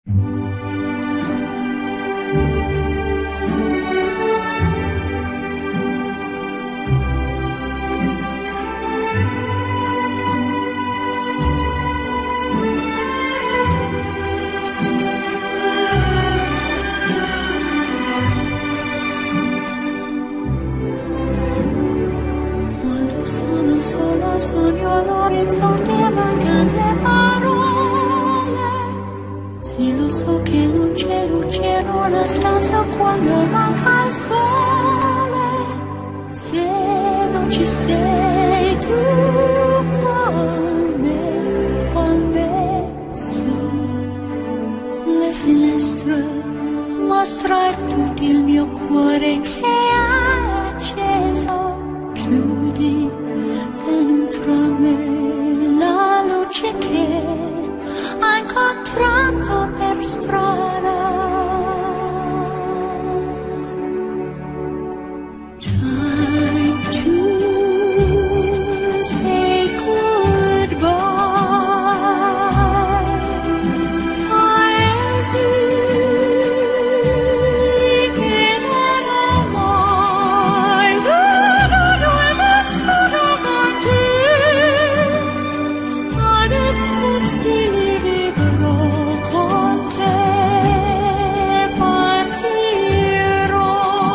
Sogno all'orizzonte, mancano le parole. Sì, lo so che non c'è luce in una stanza quando manca il sole. Se non ci sei tu con me, su le finestre mostrar tutto il mio cuore che è acceso. Chiudi dentro me la luce che ho incontrato per strada. Time to say goodbye. Paesi che non ho mai veduto e vissuto con te. Adesso sì li vivrò con te. Partirò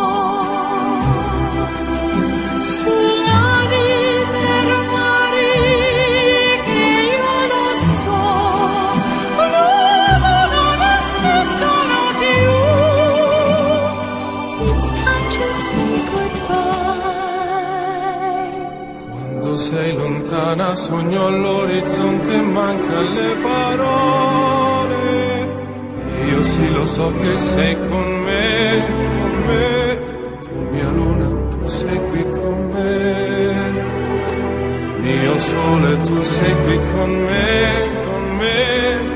sulla vita per mari che io lo so non esistono più. It's time to say goodbye. Quando sei lontana sogno all'orizzonte e manca le parole. Io sì lo so che sei con me, tu mia luna, tu sei qui con me. Mio sole, tu sei qui con me,